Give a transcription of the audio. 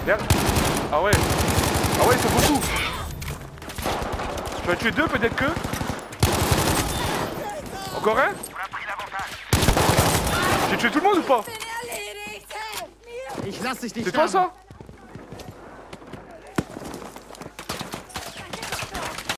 Regarde. Ah ouais. Ah ouais, c'est beaucoup. Tu vas tuer deux peut-être que. Encore un? J'ai tué tout le monde ou pas? C'est toi ça?